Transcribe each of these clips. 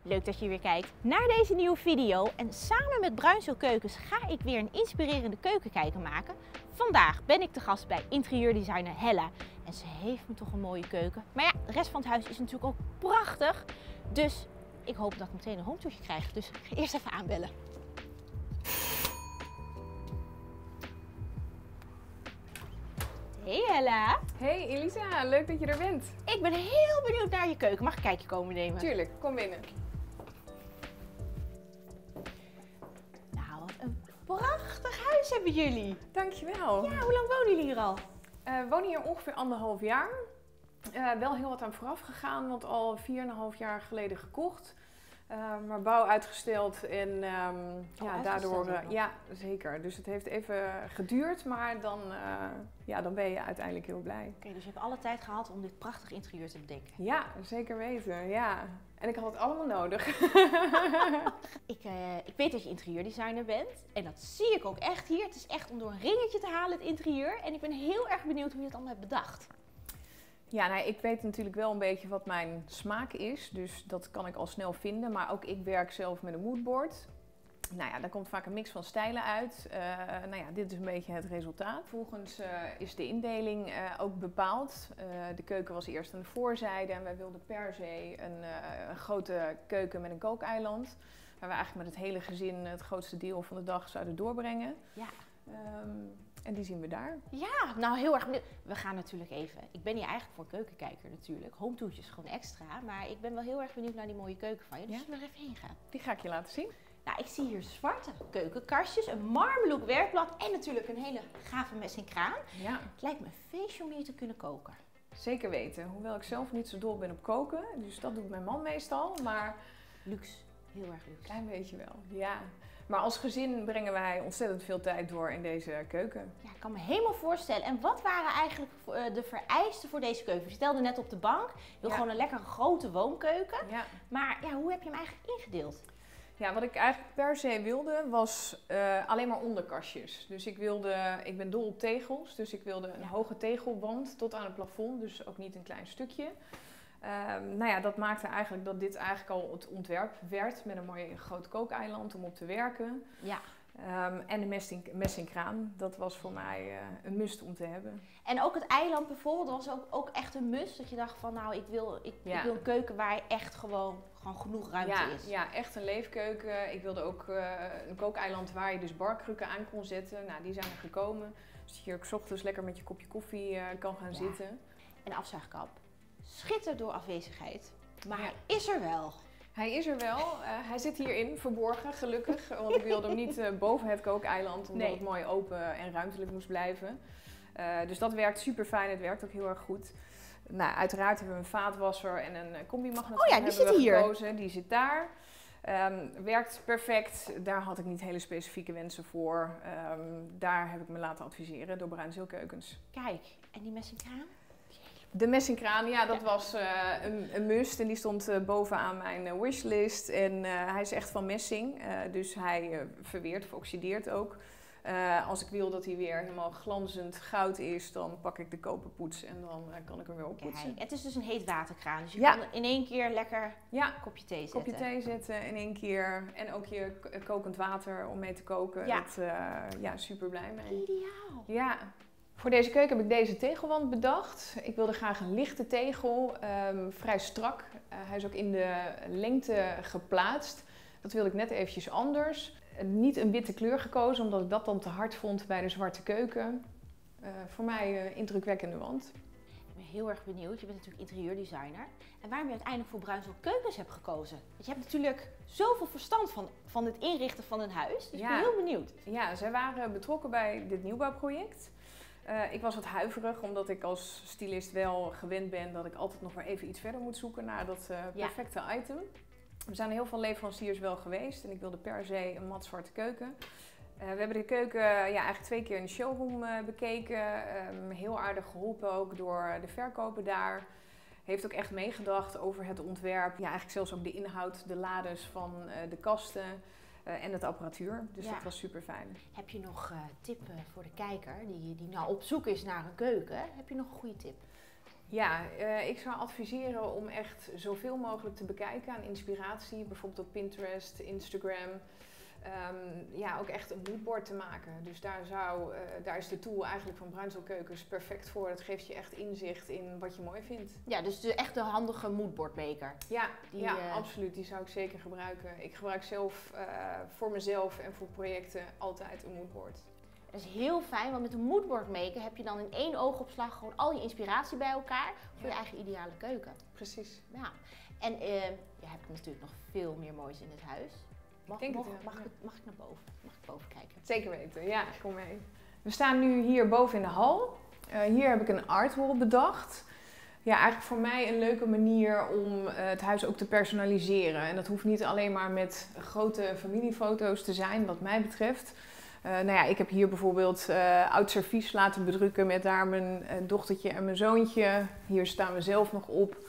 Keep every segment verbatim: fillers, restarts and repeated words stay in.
Leuk dat je weer kijkt naar deze nieuwe video. En samen met Bruinzeel Keukens ga ik weer een inspirerende keukenkijker maken. Vandaag ben ik te gast bij interieurdesigner Hella. En ze heeft me toch een mooie keuken. Maar ja, de rest van het huis is natuurlijk ook prachtig. Dus ik hoop dat ik meteen een hometourtje krijg. Dus ik ga eerst even aanbellen. Hey Hella. Hey Elisa, leuk dat je er bent. Ik ben heel benieuwd naar je keuken. Mag ik een kijkje komen nemen? Tuurlijk, kom binnen. Nou, wat een prachtig huis hebben jullie. Dankjewel. Ja, hoe lang wonen jullie hier al? Uh, we wonen hier ongeveer anderhalf jaar. Uh, wel heel wat aan vooraf gegaan, want al vier en een half jaar geleden gekocht. Uh, maar bouw uitgesteld en um, oh, ja, daardoor, uh, ja zeker. Dus het heeft even geduurd, maar dan, uh, ja, dan ben je uiteindelijk heel blij. Oké, okay, dus je hebt alle tijd gehad om dit prachtige interieur te bedenken? Ja, zeker weten, ja. En ik had het allemaal nodig. ik, uh, ik weet dat je interieurdesigner bent en dat zie ik ook echt hier. Het is echt om door een ringetje te halen het interieur en ik ben heel erg benieuwd hoe je het allemaal hebt bedacht. Ja, nou, ik weet natuurlijk wel een beetje wat mijn smaak is, dus dat kan ik al snel vinden. Maar ook ik werk zelf met een moodboard. Nou ja, daar komt vaak een mix van stijlen uit. Uh, nou ja, dit is een beetje het resultaat. Vervolgens uh, is de indeling uh, ook bepaald. Uh, de keuken was eerst aan de voorzijde en wij wilden per se een, uh, een grote keuken met een kookeiland. Waar we eigenlijk met het hele gezin het grootste deel van de dag zouden doorbrengen. Ja. Um, En die zien we daar. Ja, nou heel erg benieuwd. We gaan natuurlijk even, ik ben hier eigenlijk voor keukenkijker natuurlijk. Hometourtjes gewoon extra. Maar ik ben wel heel erg benieuwd naar die mooie keuken van je. Dus ja? Zullen we er even heen gaan? Die ga ik je laten zien. Nou, ik zie hier zwarte keukenkastjes, een marmerlook werkblad en natuurlijk een hele gave messingkraan. Ja. Het lijkt me een feestje om hier te kunnen koken. Zeker weten. Hoewel ik zelf niet zo dol ben op koken. Dus dat doet mijn man meestal. Maar luxe. Heel erg luxe. Klein beetje wel, ja. Maar als gezin brengen wij ontzettend veel tijd door in deze keuken. Ja, ik kan me helemaal voorstellen. En wat waren eigenlijk de vereisten voor deze keuken? Je stelde net op de bank, je wil ja. gewoon een lekkere grote woonkeuken. Ja. Maar ja, hoe heb je hem eigenlijk ingedeeld? Ja, wat ik eigenlijk per se wilde was uh, alleen maar onderkastjes. Dus ik wilde, ik ben dol op tegels, dus ik wilde een ja. hoge tegelwand tot aan het plafond. Dus ook niet een klein stukje. Um, nou ja, dat maakte eigenlijk dat dit eigenlijk al het ontwerp werd met een mooi groot kookeiland om op te werken. Ja. Um, en de messing, messingkraan, dat was voor mij uh, een must om te hebben. En ook het eiland bijvoorbeeld was ook, ook echt een must? Dat je dacht van nou, ik wil, ik, ja. ik wil een keuken waar echt gewoon, gewoon genoeg ruimte ja, is. Ja, echt een leefkeuken. Ik wilde ook uh, een kookeiland waar je dus barkrukken aan kon zetten. Nou, die zijn er gekomen. Dus dat je ook 's ochtends lekker met je kopje koffie uh, kan gaan ja. zitten. En de afzuigkap. Schittert door afwezigheid, maar ja. hij is er wel. Hij is er wel. Uh, hij zit hierin, verborgen, gelukkig. Want ik wilde hem niet uh, boven het kookeiland, omdat nee. het mooi open en ruimtelijk moest blijven. Uh, dus dat werkt super fijn. Het werkt ook heel erg goed. Nou, uiteraard hebben we een vaatwasser en een combi-magnetron. Oh ja, die zit hier. Gekozen. Die zit daar. Um, werkt perfect. Daar had ik niet hele specifieke wensen voor. Um, daar heb ik me laten adviseren door Bruinzeel Keukens. Kijk, en die messingkraan? De messingkraan, ja, dat ja. was uh, een, een must en die stond uh, bovenaan mijn uh, wishlist. En uh, hij is echt van messing, uh, dus hij uh, verweert of oxideert ook. Uh, als ik wil dat hij weer helemaal glanzend goud is, dan pak ik de koperpoets en dan uh, kan ik hem weer oppoetsen. Kijk, het is dus een heet waterkraan, dus je ja. kan in één keer lekker ja. een kopje thee zetten. Kopje thee zetten in één keer en ook je kokend water om mee te koken. Ja, dat, uh, ja super blij mee. Ideaal. Ja. Voor deze keuken heb ik deze tegelwand bedacht. Ik wilde graag een lichte tegel, um, vrij strak. Uh, hij is ook in de lengte geplaatst. Dat wilde ik net eventjes anders. Uh, niet een witte kleur gekozen, omdat ik dat dan te hard vond bij de zwarte keuken. Uh, voor mij uh, indrukwekkende wand. Ik ben heel erg benieuwd. Je bent natuurlijk interieurdesigner. En waarom je uiteindelijk voor Bruinzeel Keukens hebt gekozen. Want je hebt natuurlijk zoveel verstand van, van het inrichten van een huis. Dus ja. ik ben heel benieuwd. Ja, zij waren betrokken bij dit nieuwbouwproject. Uh, ik was wat huiverig, omdat ik als stylist wel gewend ben dat ik altijd nog maar even iets verder moet zoeken naar dat uh, perfecte ja. item. Er zijn heel veel leveranciers wel geweest en ik wilde per se een matzwarte keuken. Uh, we hebben de keuken uh, ja, eigenlijk twee keer in de showroom uh, bekeken. Um, heel aardig geholpen ook door de verkoper daar. Heeft ook echt meegedacht over het ontwerp. Ja, eigenlijk zelfs ook de inhoud, de lades van uh, de kasten. Uh, en het apparatuur, dus ja. dat was super fijn. Heb je nog uh, tip uh, voor de kijker die, die nou op zoek is naar een keuken? Heb je nog een goede tip? Ja, uh, ik zou adviseren om echt zoveel mogelijk te bekijken aan inspiratie. Bijvoorbeeld op Pinterest, Instagram. Um, ja, ook echt een moodboard te maken. Dus daar, zou, uh, daar is de tool eigenlijk van Bruinsel Keukens perfect voor. Dat geeft je echt inzicht in wat je mooi vindt. Ja, dus de, echt de handige moodboardmaker. Ja, die, ja uh... absoluut. Die zou ik zeker gebruiken. Ik gebruik zelf uh, voor mezelf en voor projecten altijd een moodboard. Dat is heel fijn, want met een moodboardmaker heb je dan in één oogopslag gewoon al je inspiratie bij elkaar voor ja. je eigen ideale keuken. Precies. Ja. En uh, je hebt natuurlijk nog veel meer moois in het huis. Mag, denk mag, het, ja. mag, ik, mag ik naar boven? Mag ik boven kijken? Zeker weten, ja, kom mee. We staan nu hier boven in de hal. Uh, hier heb ik een artwall bedacht. Ja, eigenlijk voor mij een leuke manier om uh, het huis ook te personaliseren. En dat hoeft niet alleen maar met grote familiefoto's te zijn, wat mij betreft. Uh, nou ja, ik heb hier bijvoorbeeld uh, oud servies laten bedrukken met daar mijn uh, dochtertje en mijn zoontje. Hier staan we zelf nog op.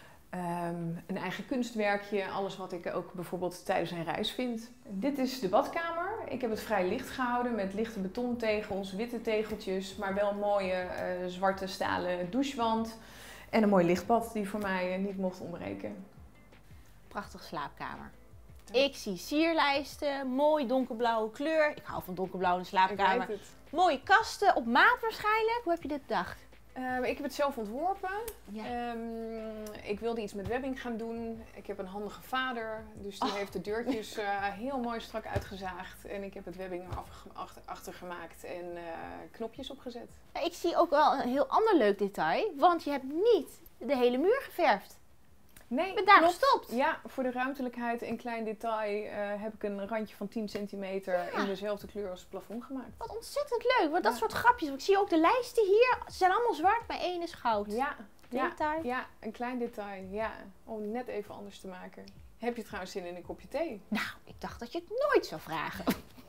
Um, een eigen kunstwerkje, alles wat ik ook bijvoorbeeld tijdens een reis vind. Dit is de badkamer. Ik heb het vrij licht gehouden met lichte betontegels, witte tegeltjes, maar wel een mooie uh, zwarte stalen douchewand. En een mooi lichtbad die voor mij uh, niet mocht ontbreken. Prachtige slaapkamer. Ik zie sierlijsten, mooi donkerblauwe kleur. Ik hou van donkerblauw in de slaapkamer. Ik weet het. Mooie kasten, op maat waarschijnlijk. Hoe heb je dit bedacht? Uh, ik heb het zelf ontworpen. Ja. Um, ik wilde iets met webbing gaan doen. Ik heb een handige vader, dus die oh. heeft de deurtjes uh, heel mooi strak uitgezaagd. En ik heb het webbing erachter achter gemaakt en uh, knopjes opgezet. Ik zie ook wel een heel ander leuk detail, want je hebt niet de hele muur geverfd. Nee, ik ben daar klopt. gestopt. Ja, voor de ruimtelijkheid en klein detail uh, heb ik een randje van tien centimeter ja. in dezelfde kleur als het plafond gemaakt. Wat ontzettend leuk, want dat ja. soort grapjes. Ik zie ook de lijsten hier, ze zijn allemaal zwart, maar één is goud. Ja, detail. Ja, ja, een klein detail, ja, om het net even anders te maken. Heb je trouwens zin in een kopje thee? Nou, ik dacht dat je het nooit zou vragen.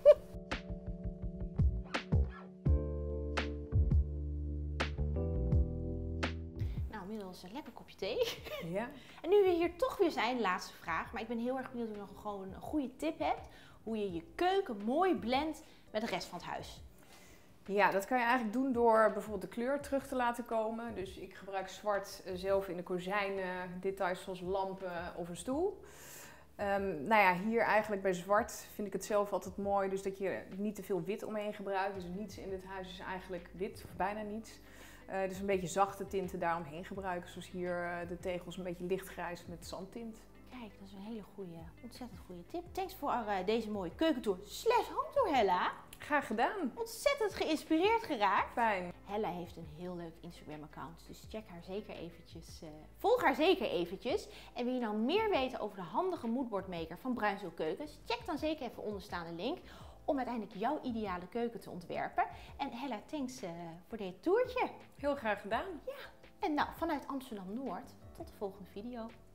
Inmiddels een lekker kopje thee. Ja. En nu we hier toch weer zijn, laatste vraag. Maar ik ben heel erg benieuwd of je nog gewoon een goede tip hebt. Hoe je je keuken mooi blendt met de rest van het huis. Ja, dat kan je eigenlijk doen door bijvoorbeeld de kleur terug te laten komen. Dus ik gebruik zwart zelf in de kozijnen, details zoals lampen of een stoel. Um, nou ja, hier eigenlijk bij zwart vind ik het zelf altijd mooi. Dus dat je niet te veel wit omheen gebruikt. Dus niets in dit huis is eigenlijk wit, of bijna niets. Uh, dus een beetje zachte tinten daaromheen gebruiken. Zoals hier uh, de tegels een beetje lichtgrijs met zandtint. Kijk, dat is een hele goede, ontzettend goede tip. Thanks voor uh, deze mooie keukentour slash hometour, Hella. Graag gedaan. Ontzettend geïnspireerd geraakt. Fijn. Hella heeft een heel leuk Instagram account, dus check haar zeker eventjes. Uh, volg haar zeker eventjes. En wil je nou meer weten over de handige moodboardmaker van Bruinsel Keukens? Check dan zeker even onderstaande link. Om uiteindelijk jouw ideale keuken te ontwerpen. En Hella, thanks uh, voor dit toertje. Heel graag gedaan. Ja, en nou, vanuit Amsterdam-Noord tot de volgende video.